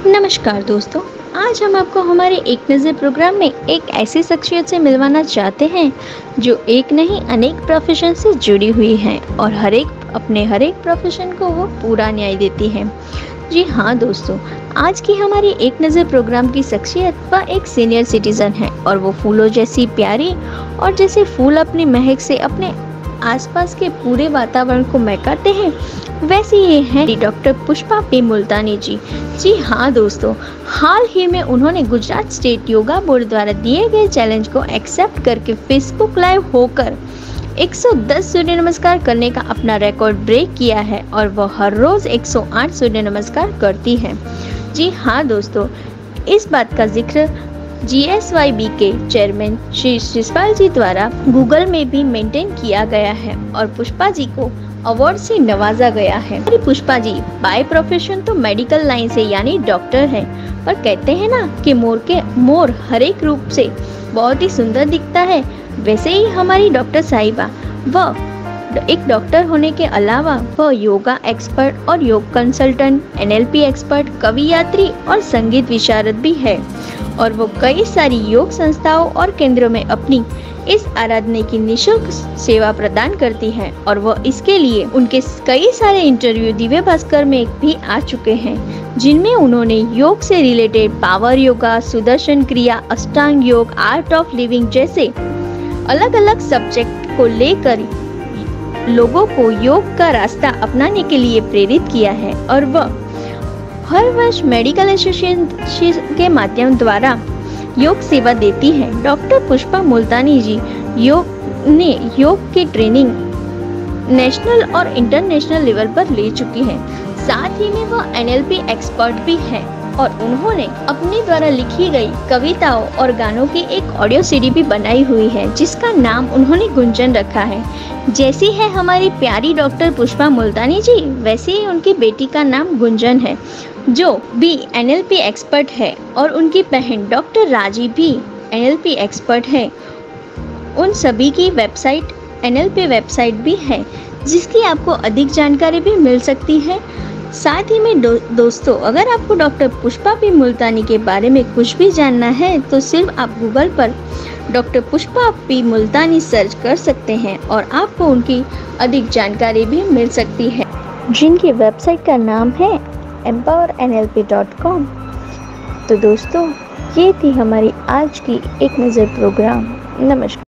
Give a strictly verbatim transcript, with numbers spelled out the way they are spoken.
नमस्कार दोस्तों, आज हम आपको हमारे एक नज़र प्रोग्राम में एक ऐसी शख्सियत से मिलवाना चाहते हैं जो एक नहीं अनेक प्रोफेशन से जुड़ी हुई हैं और हर एक अपने हर एक प्रोफेशन को वो पूरा न्याय देती हैं। जी हाँ दोस्तों, आज की हमारी एक नज़र प्रोग्राम की शख्सियत वह एक सीनियर सिटीज़न है और वो फूलों जैसी प्यारी और जैसे फूल अपनी महक से अपने आसपास के पूरे वातावरण को महकाते हैं, वैसे ये हैं डॉक्टर पुष्पा पी मुल्तानी जी। जी हाँ दोस्तों, हाल ही में उन्होंने गुजरात स्टेट योगा बोर्ड द्वारा दिए गए चैलेंज को एक्सेप्ट करके फेसबुक लाइव होकर एक सौ दस सूर्य नमस्कार करने का अपना रिकॉर्ड ब्रेक किया है और वह हर रोज एक सौ आठ सूर्य नमस्कार करती हैं। जी हाँ दोस्तों, इस बात का जिक्र जी एस वाई बी के चेयरमैन श्री शिषपाल जी द्वारा गूगल में भी मेंटेन किया गया है और पुष्पा जी को अवार्ड से नवाजा गया है। हमारी पुष्पा जी बाय प्रोफेशन तो मेडिकल लाइन से यानी डॉक्टर हैं, पर कहते हैं ना कि मोर के मोर हर एक रूप से बहुत ही सुंदर दिखता है, वैसे ही हमारी डॉक्टर साहिबा वह एक डॉक्टर होने के अलावा वह योगा एक्सपर्ट और योग consultant, N L P expert, कवि यात्री और संगीत विशारद भी है और वो कई सारी योग संस्थाओं और केंद्रों में अपनी इस आराधना की निःशुल्क सेवा प्रदान करती है और वो इसके लिए उनके कई सारे इंटरव्यू दिव्य भास्कर में भी आ चुके हैं, जिनमें उन्होंने योग से रिलेटेड पावर योगा, सुदर्शन क्रिया, अष्टांग योग, आर्ट ऑफ लिविंग जैसे अलग अलग सब्जेक्ट को लेकर लोगों को योग का रास्ता अपनाने के लिए प्रेरित किया है और वह हर वर्ष मेडिकल एसोसिएशन के माध्यम द्वारा योग सेवा देती है। डॉक्टर पुष्पा मुल्तानी जी योग ने योग की ट्रेनिंग नेशनल और इंटरनेशनल लेवल पर ले चुकी है। साथ ही में वह एन एल पी एक्सपर्ट भी है और उन्होंने अपने द्वारा लिखी गई कविताओं और गानों की एक ऑडियो सीडी भी बनाई हुई है, जिसका नाम उन्होंने गुंजन रखा है। जैसी है हमारी प्यारी डॉक्टर पुष्पा मुल्तानी जी, वैसे ही उनकी बेटी का नाम गुंजन है, जो भी एन एल पी एक्सपर्ट है और उनकी बहन डॉक्टर राजी भी एन एल पी एक्सपर्ट है। उन सभी की website N L P website भी है, जिसकी आपको अधिक जानकारी भी मिल सकती है। साथ ही में दो, दोस्तों अगर आपको डॉक्टर पुष्पा पी मुल्तानी के बारे में कुछ भी जानना है तो सिर्फ आप गूगल पर doctor Pushpa P Multani search कर सकते हैं और आपको उनकी अधिक जानकारी भी मिल सकती है, जिनकी वेबसाइट का नाम है empower N L P dot com. तो दोस्तों, ये थी हमारी आज की एक नज़र प्रोग्राम। नमस्कार।